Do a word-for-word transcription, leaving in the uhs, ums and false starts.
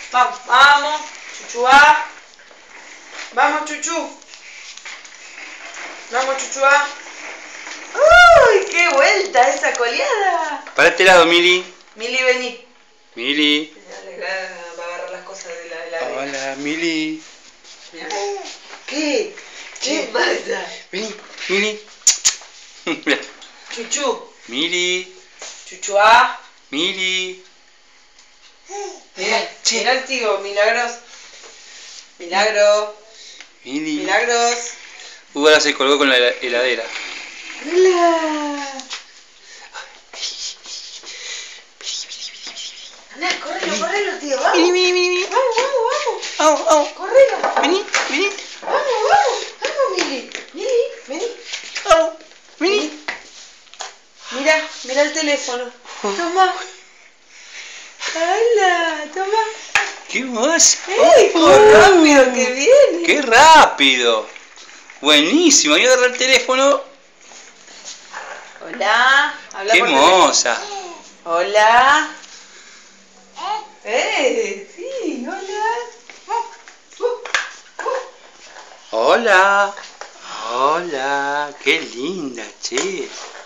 Vamos, vamos, Chuchu va. Vamos, Chuchu. Vamos, Chuchu va. ¡Uy, qué vuelta esa coleada! Para este lado, Mili. Mili, vení. Mili. Va a agarrar las cosas de la heladera. Hola, Mili. ¿Qué? ¿Qué pasa? Vení, Mili. Chuchu. Mili. Chuchu va. Mili. Mira, mira el tío, Milagros. Milagro. Mili. Milagros. Hugo ahora se colgó con la heladera. Hola. Andá, correlo, correlo, tío, vamos. Mili, Mili, Mili. Vamos, vamos, Au, au. vamos. Correlo. Vení, vení. Vamos, vamos. Vamos, Mili. Mili, vení. Au. Vení. Mira, mira el teléfono. Toma. Hola, toma. ¿Qué más? ¡Ey, qué rápido que viene! ¡Qué rápido! Buenísimo, ahí agarra el teléfono. Hola. Habla ¡Qué por moza! teléfono. Hola. ¡Eh! Sí, hola. Hola. Hola. ¡Qué linda, che!